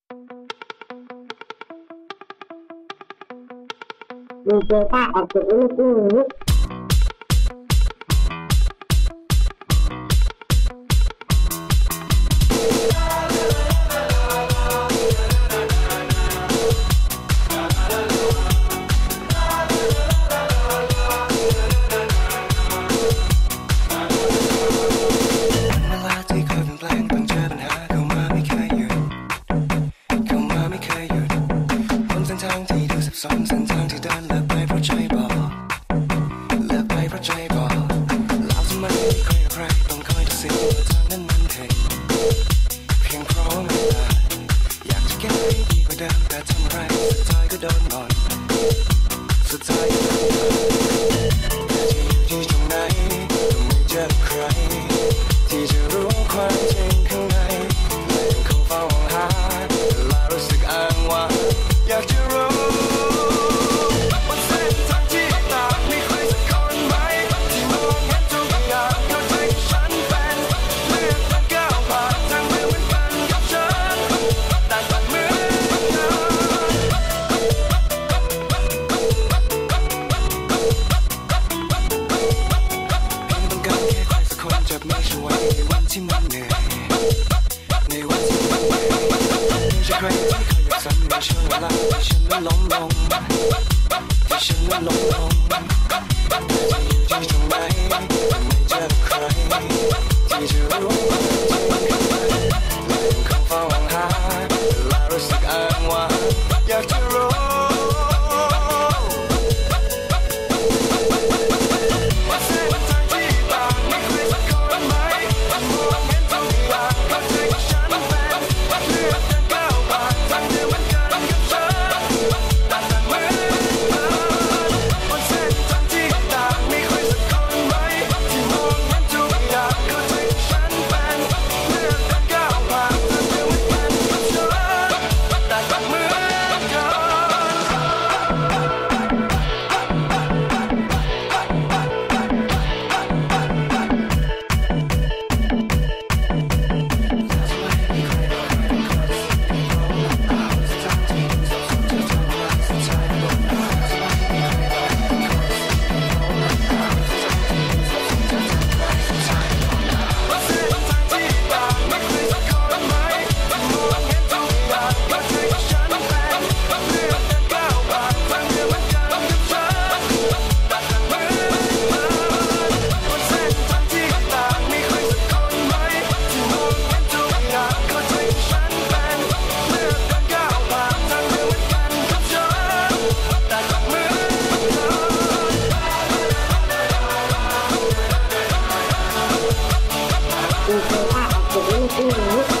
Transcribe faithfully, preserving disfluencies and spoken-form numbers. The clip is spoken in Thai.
ดีเจต้าแอบเก็บไว้ในตู้นี้ทางที่ดูซับซ้อนเส้นทางที่เดินเลิกไปเพราะใจบอกเลิกไปเพราะใจบอกแล้วทำไมไม่ใครกับใครต้องคอยตัดสินว่าทางนั้นมันเท่เพียงเพราะไม่ได้อยากจะแก้ให้ดีกว่าเดิมแต่ทำอะไรสุดท้ายก็โดนบ่อนสุดท้ายก็โดนบ่อนอยากจะอยู่ที่ตรงไหนต้องไม่เจอใครที่จะรู้ความจริงข้างในและยังคงเฝ้ามองหาและรู้สึกอ้างว้างอยากจะรู้บนเส้นทางที่ต่างมีใครสักคนไหมที่มองเห็นทุกอย่างเข้าใจฉันเป็นเมื่อมันก้าวผ่านทางเมื่อมันเป็นกับฉันแต่มันเหมือนกันต้องการแค่ใครสักคนจับมือฉันไว้ในวันที่มันเหนื่อยในวันที่มันเหนื่อยไม่ใช่ใครที่เคยอยากสั่นในช่วงเวลาที่ฉันนั้นล้มลงที่ฉันนั้นล้มลงจะอยู่ที่ตรงไหนไม่เจอใครที่จะรู้และยังคงเฝ้ามองหาและรู้สึกอ้างว้างอยากจะรู้ว่าเส้นทางที่ต่างมีใครสักคนไหมที่มองเห็นทุกอย่างเข้าใจว่าฉันเป็นเลือกเดินก้าวผ่านทางเดียวกันกับฉันแต่ต่างเหมือนกันบนเส้นทางที่ต่างมีใครสักคนไหมที่มองเห็นทุกอย่างเข้าใจว่าฉันเป็นเลือกเดินก้าวผ่านทางเดียวกันกับฉันแต่ต่างเหมือนกันดีเจต้าแอบเก็บไว้ในตู้นี้